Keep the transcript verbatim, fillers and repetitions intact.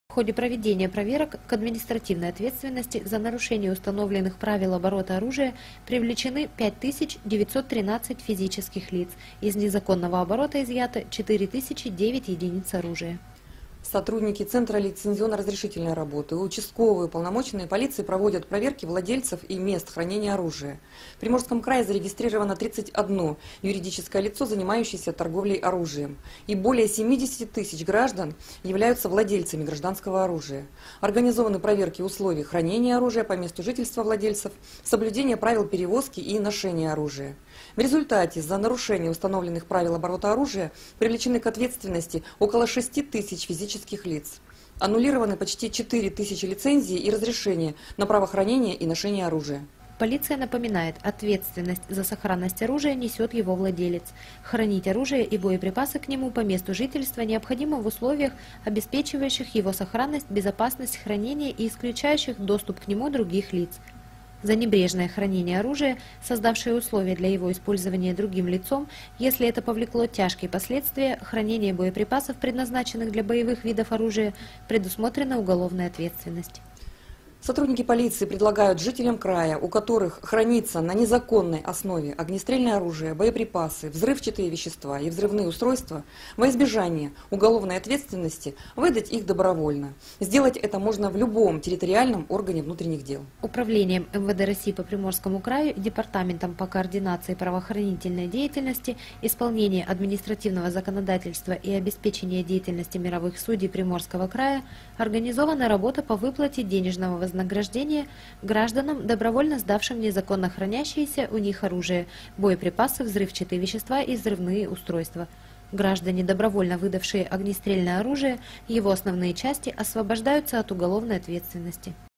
В ходе проведения проверок к административной ответственности за нарушение установленных правил оборота оружия привлечены пять тысяч девятьсот тринадцать физических лиц. Из незаконного оборота изъято четыре тысячи девять единиц оружия. Сотрудники Центра лицензионно-разрешительной работы, участковые уполномоченные полиции проводят проверки владельцев и мест хранения оружия. В Приморском крае зарегистрировано тридцать одно юридическое лицо, занимающееся торговлей оружием. И более семидесяти тысяч граждан являются владельцами гражданского оружия. Организованы проверки условий хранения оружия по месту жительства владельцев, соблюдение правил перевозки и ношения оружия. В результате за нарушение установленных правил оборота оружия привлечены к ответственности около шести тысяч физических лиц. Аннулированы почти четыре тысячи лицензий и разрешений на право хранения и ношения оружия. Полиция напоминает, ответственность за сохранность оружия несет его владелец. Хранить оружие и боеприпасы к нему по месту жительства необходимо в условиях, обеспечивающих его сохранность, безопасность хранения и исключающих доступ к нему других лиц. За небрежное хранение оружия, создавшее условия для его использования другим лицом, если это повлекло тяжкие последствия, хранение боеприпасов, предназначенных для боевых видов оружия, предусмотрена уголовная ответственность. Сотрудники полиции предлагают жителям края, у которых хранится на незаконной основе огнестрельное оружие, боеприпасы, взрывчатые вещества и взрывные устройства, во избежание уголовной ответственности выдать их добровольно. Сделать это можно в любом территориальном органе внутренних дел. Управлением эм вэ дэ России по Приморскому краю, Департаментом по координации правоохранительной деятельности, исполнению административного законодательства и обеспечению деятельности мировых судей Приморского края организована работа по выплате денежного вознаграждения вознаграждение гражданам, добровольно сдавшим незаконно хранящиеся у них оружие, боеприпасы, взрывчатые вещества и взрывные устройства. Граждане, добровольно выдавшие огнестрельное оружие, его основные части освобождаются от уголовной ответственности.